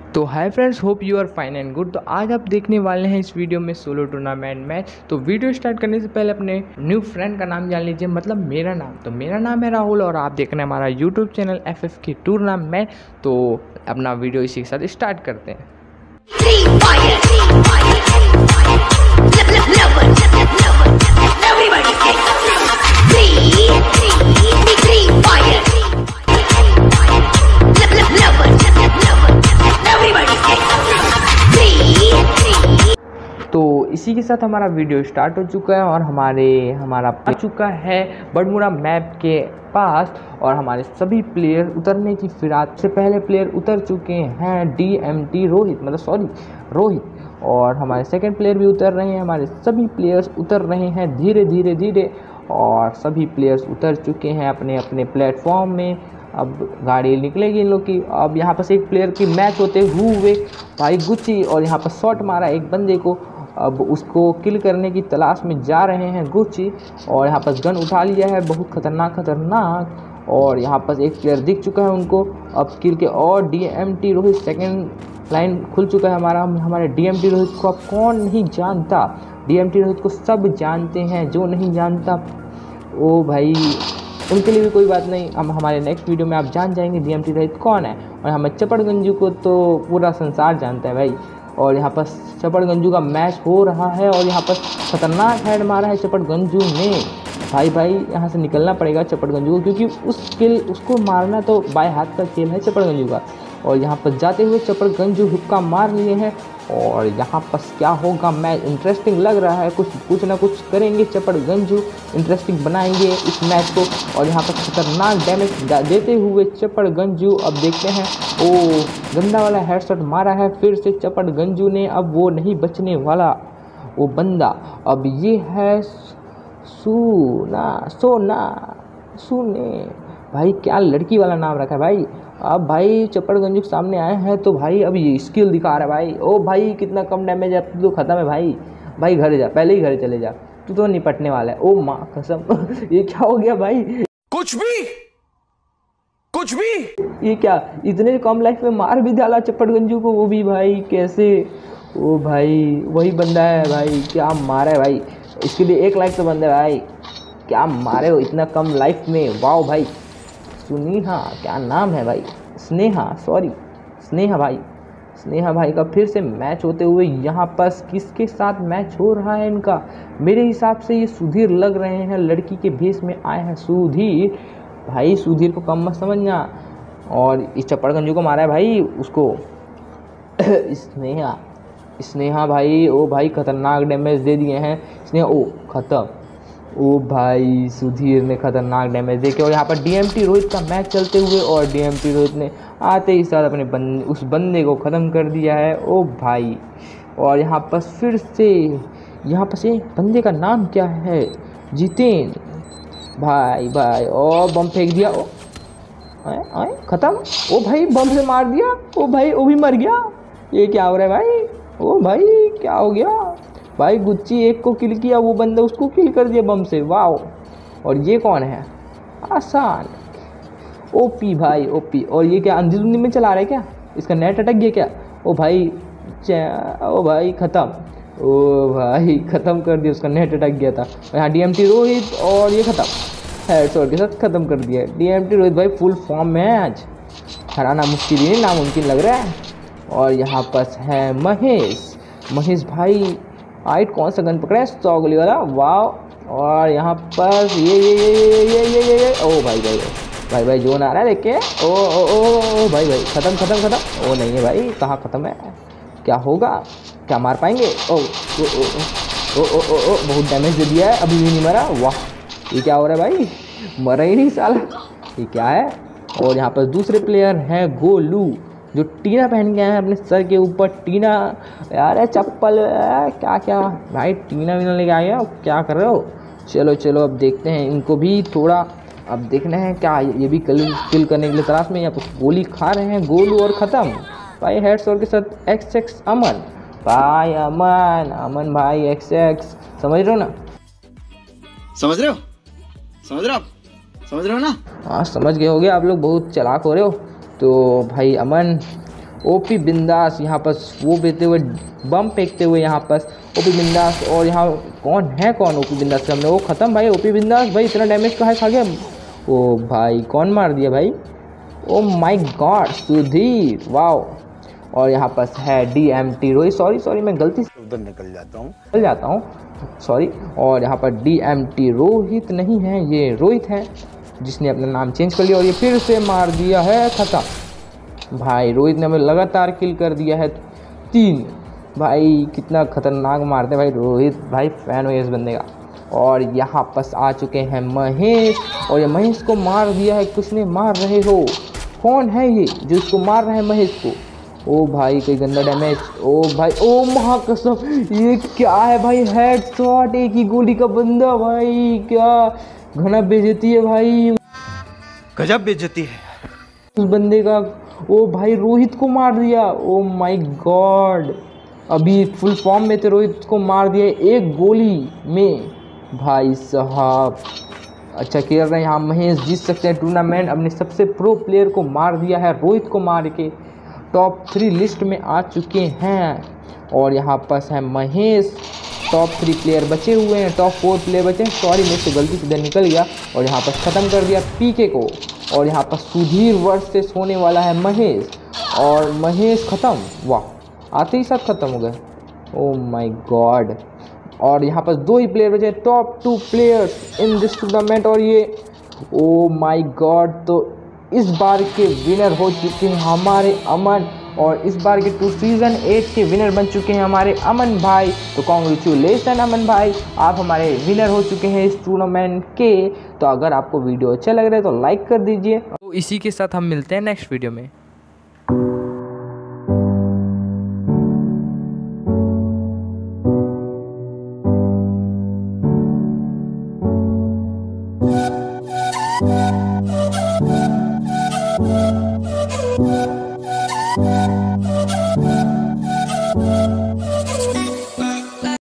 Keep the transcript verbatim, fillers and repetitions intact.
तो hi friends, hope you are fine and good. तो आज आप देखने वाले हैं इस वीडियो में सोलो टूर्नामेंट मैच। तो वीडियो स्टार्ट करने से पहले अपने न्यू फ्रेंड का नाम जान लीजिए, मतलब मेरा नाम। तो मेरा नाम है राहुल और आप देख रहे हैं हमारा यूट्यूब चैनल एफ एफ के टूर्नामेंट। तो अपना वीडियो इसी के साथ स्टार्ट करते हैं। तो इसी के साथ हमारा वीडियो स्टार्ट हो चुका है और हमारे हमारा आ चुका है बड़मुड़ा मैप के पास और हमारे सभी प्लेयर उतरने की फिराक से पहले प्लेयर उतर चुके हैं। डी एम टी रोहित मतलब सॉरी रोहित और हमारे सेकंड प्लेयर भी उतर रहे हैं। हमारे सभी प्लेयर्स उतर रहे हैं धीरे धीरे धीरे और सभी प्लेयर्स उतर चुके हैं अपने अपने प्लेटफॉर्म में। अब गाड़ी निकलेगी इन लोग की। अब यहाँ पर एक प्लेयर की मैच होते हुए भाई गुच्ची और यहाँ पर शॉट मारा एक बंदे को। अब उसको किल करने की तलाश में जा रहे हैं गुच्ची और यहाँ पर गन उठा लिया है, बहुत खतरनाक खतरनाक। और यहाँ पर एक प्लेयर दिख चुका है उनको अब किल के। और D M T Rohit second line खुल चुका है हमारा। हमारे डी एम टी रोहित को अब कौन नहीं जानता, डी एम टी रोहित को सब जानते हैं। जो नहीं जानता ओ भाई उनके लिए भी कोई बात नहीं, हम हमारे नेक्स्ट वीडियो में आप जान जाएंगे डी एम टी रोहित कौन है। और हमें चपड़गंजू को तो पूरा संसार जानता है भाई। और यहाँ पर चपड़गंजू का मैच हो रहा है और यहाँ पर खतरनाक हेड मारा है चपड़गंजू ने। भाई भाई यहाँ से निकलना पड़ेगा चपड़गंजू को, क्योंकि उस किल उसको मारना तो बाएं हाथ का खेल है चपड़गंजू का। और यहाँ पर जाते हुए चपड़गंजू हुक्का मार लिए हैं और यहाँ पर क्या होगा मैच इंटरेस्टिंग लग रहा है। कुछ कुछ ना कुछ करेंगे चपड़गंजू, इंटरेस्टिंग बनाएंगे इस मैच को। और यहाँ पर खतरनाक डैमेज देते हुए चपड़गंजू अब देखते हैं। ओ गंदा वाला हेडशॉट मारा है फिर से चपड़गंजू ने। अब वो नहीं बचने वाला वो बंदा। अब ये है सोना सोना सुने भाई, क्या लड़की वाला नाम रखा है भाई। अब भाई चपड़गंजू के सामने आए हैं तो भाई अब ये स्किल दिखा रहा है भाई। ओ भाई कितना कम डैमेज है, तू तो खत्म है भाई। भाई घर जा, पहले ही घर चले जा, तू तो निपटने वाला है। ओ माँ कसम ये क्या हो गया भाई, कुछ भी कुछ भी ये क्या इतने कम लाइफ में मार भी डाला चपड़गंजू को, वो भी भाई कैसे। ओ भाई वही बंदा है भाई, क्या मारा है भाई। इसके लिए एक लाइफ तो बंदा है भाई, क्या मारे हो इतना कम लाइफ में। वाओ भाई सुनीहा क्या नाम है भाई, स्नेहा सॉरी स्नेहा भाई। स्नेहा भाई का फिर से मैच होते हुए यहाँ पर किसके साथ मैच हो रहा है इनका। मेरे हिसाब से ये सुधीर लग रहे हैं, लड़की के भेष में आए हैं सुधीर। भाई सुधीर को कम मत समझना। और इस चपड़गंजू को मारा है भाई उसको स्नेहा स्नेहा भाई। ओ भाई खतरनाक डैमेज दे दिए हैं स्नेहा। ओ खत्म। ओ भाई सुधीर ने खतरनाक डैमेज देके। और यहाँ पर डी एम टी रोहित का मैच चलते हुए और डी एम टी रोहित ने आते ही साथ अपने बंदे उस बंदे को ख़त्म कर दिया है। ओ भाई और यहाँ पर फिर से यहाँ पर से बंदे का नाम क्या है, जितेन भाई भाई। और बम फेंक दिया। ओ आए आए ख़त्म। ओ भाई बम से मार दिया। ओ भाई वो भी मर गया। ये क्या हो रहा है भाई। ओ भाई क्या हो गया भाई। गुच्ची एक को किल किया, वो बंदा उसको किल कर दिया बम से। वाओ। और ये कौन है, आसान ओपी भाई ओपी। और ये क्या अंधी धुंधी में चला रहा है क्या, इसका नेट अटक गया क्या। ओ भाई ओ भाई ख़त्म। ओ भाई ख़त्म कर दिया, उसका नेट अटक गया था। यहाँ डी एम टी रोहित और ये ख़त्म हेडशॉट के साथ ख़त्म कर दिया। डी एम टी रोहित भाई फुल फॉर्म में है आज, हराना मुश्किल ही नामुमकिन लग रहा है। और यहाँ पर है महेश महेश भाई। आइट कौन सा गन पकड़ा है, सौ गोली वाला। वाह। और यहाँ पर ये ये ये ये ये ये ये ये ओ भाई भाई भाई भाई जोन आ रहा है देख के। ओ ओ ओ ओ भाई भाई ख़त्म ख़त्म ख़त्म। ओ नहीं है भाई, कहाँ ख़त्म है, क्या होगा, क्या मार पाएंगे। ओ ओ ओ ओ ओ ओ ओ बहुत डैमेज दे दिया है, अभी भी नहीं मरा। वाह ये क्या हो रहा है भाई, मरा ही नहीं साला, ये क्या है। और यहाँ पर दूसरे प्लेयर हैं गोलू, जो टीना पहन के आए हैं अपने सर के ऊपर। टीना यार चप्पल क्या क्या भाई, टीना वीना लेके आए हो, क्या कर रहे हो। चलो चलो अब देखते हैं इनको भी थोड़ा। अब देखना है क्या ये भी किल किल करने के लिए तलाश में यहाँ पर गोली खा रहे हैं गोलू। और ख़त्म भाई हेडशॉट के साथ एक्स एक्स अमन भाई। अमन अमन भाई एक्स एक्स समझ रहे हो ना, समझ रहे हो समझ रहे हो समझ रहे हो ना। हाँ समझ गए होगे आप लोग, बहुत चालाक हो रहे हो। तो भाई अमन ओपी बिंदास यहाँ पर वो बेचते हुए, बम फेंकते हुए यहाँ पर ओपी बिंदास। और यहाँ कौन है, कौन ओपी बिंदास के हमने वो ख़त्म भाई। ओपी बिंदास भाई इतना डैमेज कहाँ खा गया। ओ भाई कौन मार दिया भाई, oh my god Sudhir, wow. और यहाँ पर है D M T Rohit, sorry sorry मैं गलती से उधर निकल जाता हूँ निकल जाता हूँ सॉरी। और यहाँ पर डी एम टी रोहित नहीं है, ये रोहित है जिसने अपना नाम चेंज कर लिया। और ये फिर से मार दिया है, ख़त्म भाई। रोहित ने हमें लगातार किल कर दिया है तीन। भाई कितना खतरनाक मारते भाई रोहित, भाई फैन हो इस बंदे का। और यहाँ पर आ चुके हैं महेश, और ये महेश को मार दिया है। किसने मार रहे हो, कौन है ये जो इसको मार रहा है महेश को। ओ भाई कोई गंदा डैमेज, ओ भाई ओ महाकसम, ये क्या है भाई, हेड शॉट, एक ही गोली का बंदा भाई, क्या घना बेइज्जती है भाई गजब बेइज्जती है उस बंदे का। ओ भाई रोहित को मार दिया, ओ माय गॉड, अभी फुल फॉर्म में थे, रोहित को मार दिया एक गोली में भाई साहब। अच्छा खेल रहे हैं यहाँ महेश, जीत सकते हैं टूर्नामेंट। अपने सबसे प्रो प्लेयर को मार दिया है, रोहित को मार के टॉप थ्री लिस्ट में आ चुके हैं। और यहाँ पर है महेश, टॉप थ्री प्लेयर बचे हुए हैं, टॉप फोर प्लेयर बचे हैं, सॉरी मेरे से गलती से इधर निकल गया। और यहाँ पर ख़त्म कर दिया पीके को। और यहाँ पर सुधीर वर्सेस होने वाला है महेश, और महेश ख़त्म, वाह आते ही साथ ख़त्म हो गए, ओ माय गॉड। और यहाँ पर दो ही प्लेयर बचे, top two players in this tournament. और ये ओ माय गॉड, तो इस बार के विनर हो चुके हैं हमारे अमन, और इस बार के टू सीज़न एट के विनर बन चुके हैं हमारे अमन भाई। तो कॉन्ग्रेचुलेसन अमन भाई, आप हमारे विनर हो चुके हैं इस टूर्नामेंट के। तो अगर आपको वीडियो अच्छा लग रहा है तो लाइक कर दीजिए। तो इसी के साथ हम मिलते हैं नेक्स्ट वीडियो में। We'll be right back.